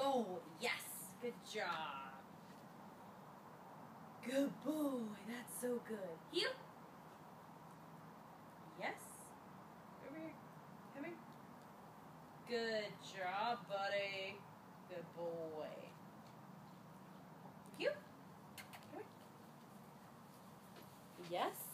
Oh, yes. Good job. Good boy. That's so good. Heel. Yes. Over here. Come here. Good job, buddy. Good boy. Heel. Come here. Yes.